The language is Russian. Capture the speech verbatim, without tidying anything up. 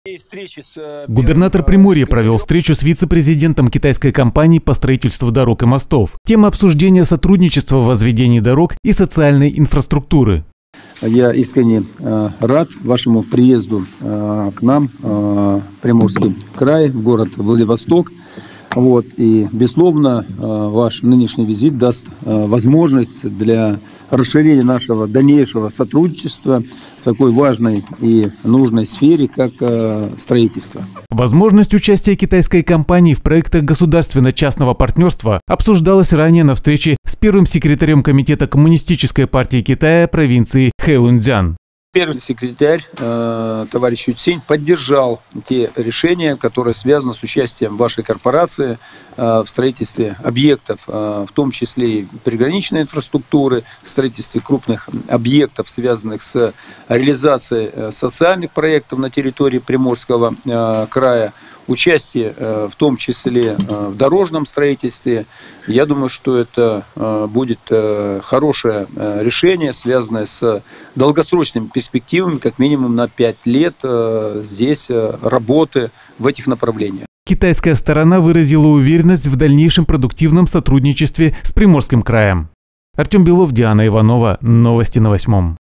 Губернатор Приморья провел встречу с вице-президентом китайской компании по строительству дорог и мостов. Тема обсуждения сотрудничества в возведении дорог и социальной инфраструктуры. Я искренне э, рад вашему приезду э, к нам, э, в Приморский край, в город Владивосток. Вот, и, безусловно, э, ваш нынешний визит даст э, возможность для расширения нашего дальнейшего сотрудничества в такой важной и нужной сфере, как э, строительство. Возможность участия китайской компании в проектах государственно-частного партнерства обсуждалась ранее на встрече с первым секретарем Комитета Коммунистической партии Китая провинции Хэйлунцзян. Первый секретарь, э, товарищ Ю Цзинь, поддержал те решения, которые связаны с участием вашей корпорации э, в строительстве объектов, э, в том числе и приграничной инфраструктуры, в строительстве крупных объектов, связанных с реализацией э, социальных проектов на территории Приморского э, края, участие э, в том числе э, в дорожном строительстве. Я думаю, что это э, будет э, хорошее э, решение, связанное с долгосрочными перспективами, как минимум на пять лет э, здесь э, работы в этих направлениях. Китайская сторона выразила уверенность в дальнейшем продуктивном сотрудничестве с Приморским краем. Артем Белов, Диана Иванова. Новости на восьмом.